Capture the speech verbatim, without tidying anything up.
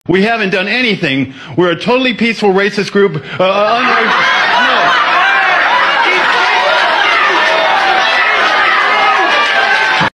We haven't done anything. We're a totally peaceful racist group. Uh, unracist.